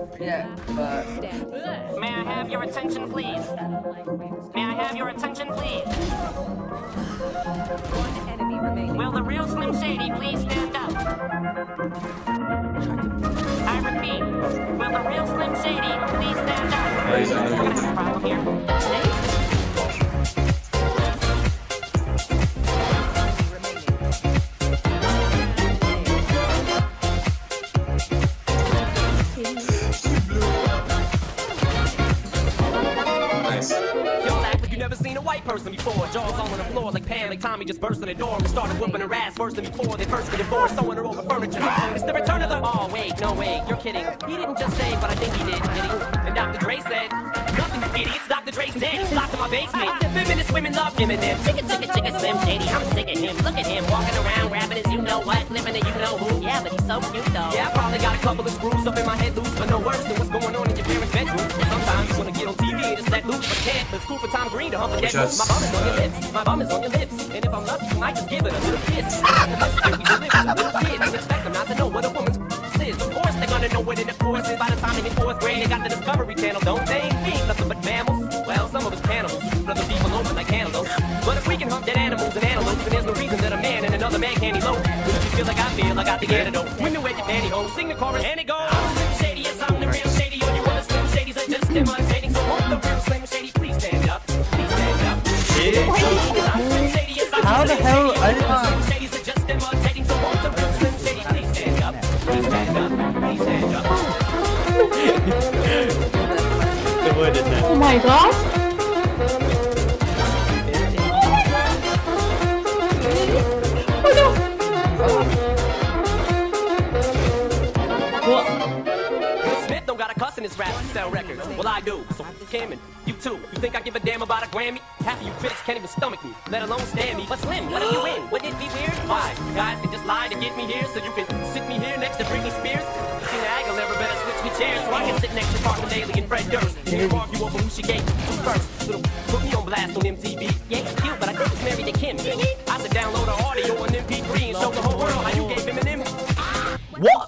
Yeah, but May I have your attention, please? May I have your attention, please? One enemy remaining. Will the real Slim Shady please stand up? I repeat, will the real Slim Shady please stand up? We're gonna have a problem here. Never seen a white person before. Jaws all on the floor like Pam, like Tommy just burst in the door and started whooping her ass worse than before. They first get divorced, throwing her over furniture. It's the return of the. Oh wait, no wait, you're kidding. He didn't just say, but I think he did. And Dr. Dre said, nothing, you idiots. Dr. Dre's dead. He's locked in my basement. Feminist women love him and them. Chicka, Slim Shady. I'm sick of him. Look at him walking around, rapping his you know what, living a you know who. Yeah, but he's so cute though. Yeah, I probably got a couple of screws up in my head loose, but no worse than what's going on in your parents' bedroom. Sometimes you wanna get on TV and just let loose, but can't. It's cool for Tom Green to hump a dead moose. My bum is on your lips, my bum is on your lips. And if I'm lucky, you might just give it a little kiss. We deliver to little kids. Expect them not to know what a woman's is. Of course they're gonna know what in the course is. By the time they get fourth grade, they got the Discovery Channel, don't they? We ain't nothing but mammals. Well, some of us cannibals. Other people open like cantaloupes. But if we can hunt dead animals and antelopes, then there's no reason that a man and another man can't elope. But if you feel like I feel, I got the antidote. Women wear your pantyhose, sing the chorus, and it goes. I'm Slim Shady, yes, I'm the real Shady. All you other Slim Shadys are just imitating. So won't the real Slim Shady please stand up? Please stand up. how the hell? I didn't know. Oh my gosh! Oh no! Will Smith don't got a cuss in his rap to sell records. Well, I do. So Kim and you too. You think I give a damn about a Grammy? Half of you critics can't even stomach me, let alone stand me. But Slim, what if you win? Wouldn't it be weird? Why? You guys can just lie to get me here, so you can sit me here next to Britney Spears. Christina Aguilera better switch me chairs so I can sit next to Carson Daly and Fred Durst. And you argue over who she gave to first. Little put me on blast on MTV. Yeah, he's cute, but I think he's married to Kim. I should download her audio on MP3 and show the whole world how you gave him an M. What?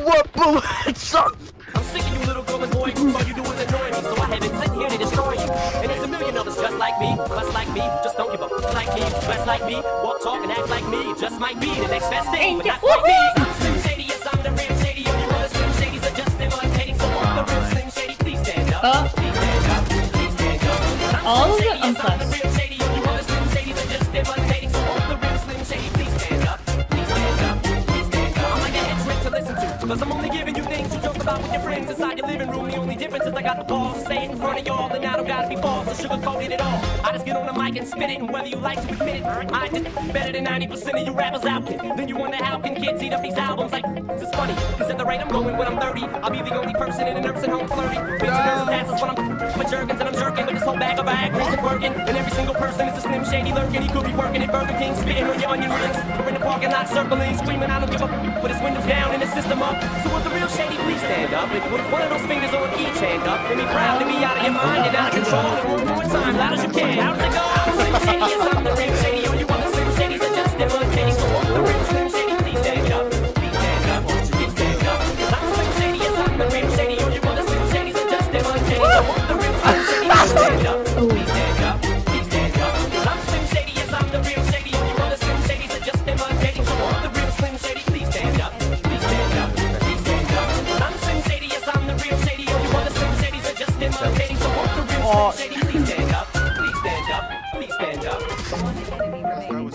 What? Son. I'm sick of you little girl and boy groups, all you do is annoy me. So I have been sitting here to destroy you. And there's a million others just like me, just don't give up like me, dress like me, walk, talk, and act like me. Just might be the next best thing, but not quite me. I'm Slim Shady, yes, I'm the real Shady. All you other Slim Shadys are just imitating. So won't the real Slim Shady please stand up? Please stand up, please stand up. All of it I'm unplugged. the real Shady. All you other Slim Shadys are just imitating. So won't the real Slim Shady please stand up? Please stand up, please stand up. I'm like a head trick to listen to, because I'm only giving you things to joke about with your friends inside your living room. The only difference is I got the balls to say it in front of y'all, and I don't gotta be false or sugarcoated at all. I just get on the mic and spit it, and whether you like to admit it, I did better than 90% of you rappers out, kid. Then you wonder how can kids eat up these albums like this is funny, cause at the rate I'm going when I'm 30, I'll be the only person in a nursing home flirty. Bitch, nurses asses when I'm with jerkins and I'm jerking with this whole bag of Viagra isn't working. And every single person is a Slim Shady lurking. He could be working at Burger King, spitting on your onion rings, or in the parking lot circling, screaming I don't give a with his windows down and his system up. So will the real Shady please stand up? And with one of those fingers on each hand up, and be proud to be out of your mind and out of control. And one more time, loud as you can. How does it go? I'm Slim Shady, yes, I'm the real Shady. All you other Slim Shadys are just imitating. So won't the real Slim Shady please stand up? Please stand up, please stand up. Cause I'm Slim Shady, yes, I'm the real Shady. All you other Slim Shadys are just imitating. So won't the real Slim Shady please stand up? Please stand up, please stand up. Cause I'm Slim Shady, yes, I'm the real Shady. All you other Slim Shadys are just imitating. So won't the real Slim Shady please stand up? Please stand up, please stand up. Cause I'm Slim Shady, yes, I'm the real Shady. All you other Slim Shadys are just imitating. So won't the real Slim Shady please stand up? Please stand up, please stand up. One enemy remaining.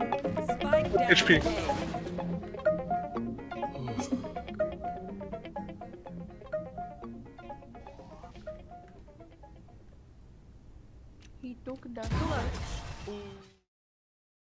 Spike down. HP. He took the clutch.